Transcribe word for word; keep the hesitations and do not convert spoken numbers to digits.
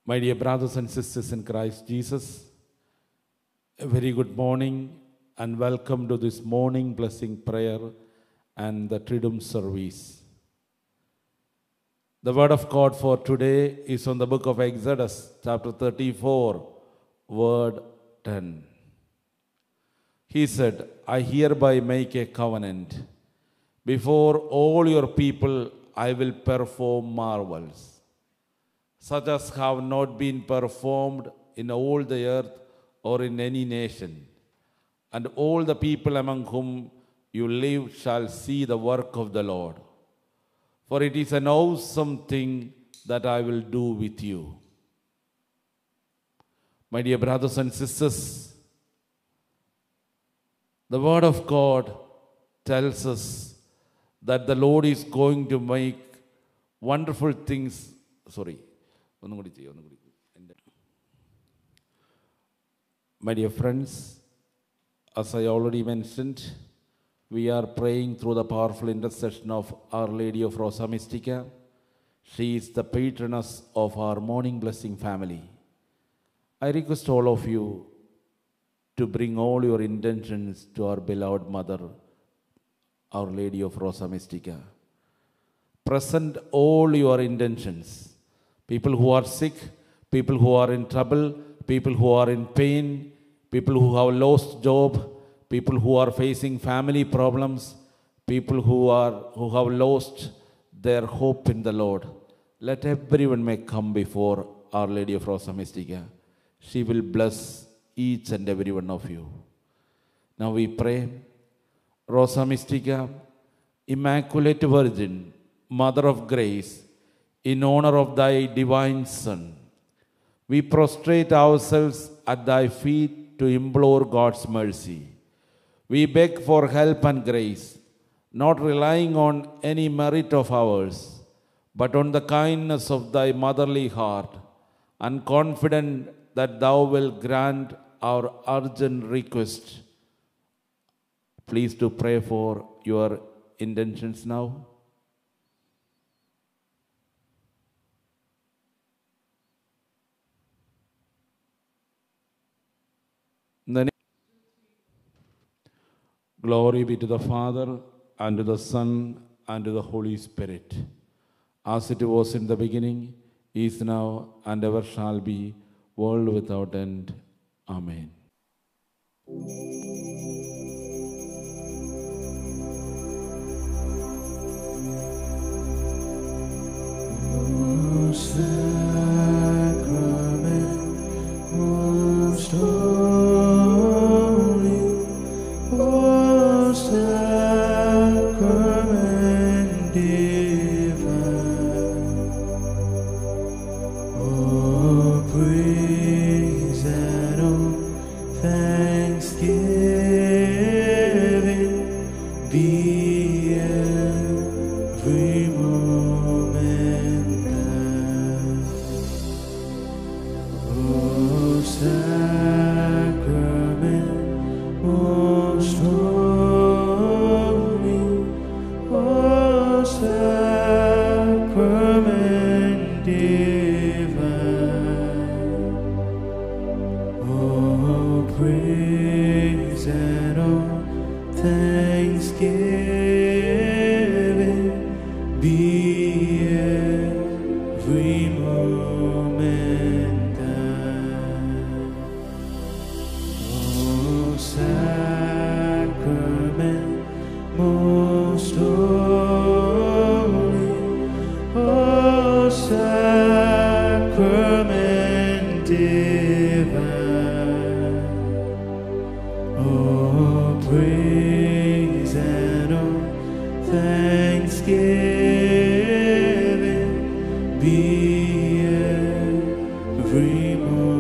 My dear brothers and sisters in Christ Jesus, a very good morning and welcome to this morning blessing prayer and the Triduum service. The word of God for today is on the book of Exodus, chapter thirty-four, word ten. He said, I hereby make a covenant. Before all your people I will perform marvels, such as have not been performed in all the earth or in any nation. And all the people among whom you live shall see the work of the Lord. For it is an awesome thing that I will do with you. My dear brothers and sisters, the word of God tells us that the Lord is going to make wonderful things. Sorry. My dear friends, as I already mentioned, we are praying through the powerful intercession of Our Lady of Rosa Mystica. She is the patroness of our morning blessing family. I request all of you to bring all your intentions to our beloved Mother, Our Lady of Rosa Mystica. Present all your intentions. People who are sick, people who are in trouble, people who are in pain, people who have lost job, people who are facing family problems, people who are who have lost their hope in the Lord. Let everyone may come before Our Lady of Rosa Mystica. She will bless each and every one of you. Now we pray, Rosa Mystica, Immaculate Virgin, Mother of Grace, in honor of thy divine Son, we prostrate ourselves at thy feet to implore God's mercy. We beg for help and grace, not relying on any merit of ours, but on the kindness of thy motherly heart, and confident that thou wilt grant our urgent request. Please do pray for your intentions now. The Glory be to the Father, and to the Son, and to the Holy Spirit, as it was in the beginning, is now, and ever shall be, world without end. Amen. Most sacrament, most holy, most sacrament divine, oh, praise and oh, thanksgiving be every moment thine. Oh, sacrament, most holy, oh, sacrament divine, oh, praise and oh, thanksgiving be every moment thine. Oh, sacrament, most holy, oh, sacrament divine, oh, praise and oh, thanksgiving be every moment.